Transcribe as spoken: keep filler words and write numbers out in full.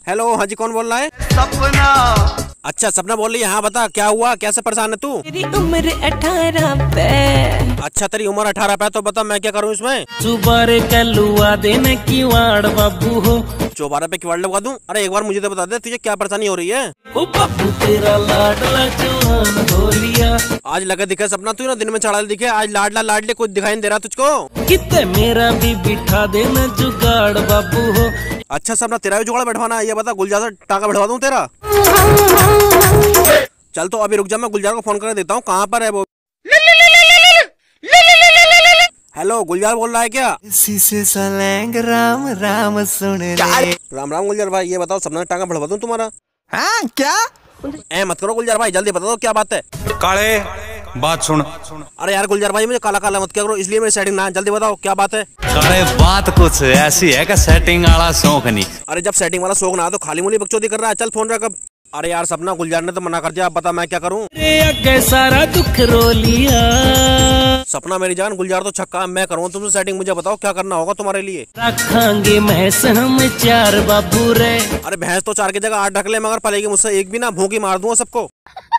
Hello, हाँ जी, कौन बोल रहा है? सपना। अच्छा, सपना बोल रही है। हाँ बता, क्या हुआ, कैसे परेशान है तू? मेरी उम्र अठारह पे। अच्छा, तेरी उम्र अठारह पे, तो बता मैं क्या करूँ इसमें? चुबारे कलुआ देने की वाड़ बाबू हो। चौबारा पे किवाड़ लगवा दूं? अरे एक बार मुझे तो बता दे, तुझे क्या परेशानी हो रही है? ओ बाबू तेरा लाडला जवान हो लिया। आज लगे दिखे सपना, तू ना दिन में चढ़ा दिखे, आज लाडला लाडले कुछ दिखाई नहीं दे रहा तुझको। कितने मेरा भी बिठा देना जुगाड़ बाबू हो। अच्छा सपना, तेरा भी जुगाड़ बैठवाना है? ये बता, गुलजार से टाका बैठवा दूं तेरा? चल तो अभी रुक जा, मैं गुलजार को फोन कर देता हूँ। कहाँ पर है वो? हेलो, गुलजार बोल रहा है क्या? शीशे सलेंग राम राम सुन रे। राम राम गुलजार भाई, ये बताओ सपना टाका बढ़वा दूं तुम्हारा? हाँ क्या? ए मत करो गुलजार भाई, जल्दी बता दो क्या बात है। काले बात सुन। अरे यार गुलजार भाई, मुझे काला काला मत क्या करो, इसलिए मेरी सेटिंग ना, जल्दी बताओ क्या बात है। काले बात कुछ ऐसी है कि सेटिंग वाला शौक नहीं। अरे जब सेटिंग वाला शौक ना तो खाली मुली बकचोदी कर रहा है, चल फोन रख अब। अरे यार सपना, गुलजार ने तो मना कर दिया, अब बता मैं क्या करूं? अरे सारा दुख रो लिया। सपना मेरी जान, गुलजार तो छक्का, मैं करूँ तुमसे सेटिंग, मुझे बताओ क्या करना होगा तुम्हारे लिए? रखेंगे भैंस हम चार बाबू रे। अरे भैंस तो चार की जगह आठ रख ले, मगर पलेगी मुझसे एक भी ना, भूखी मार दूंगा सबको।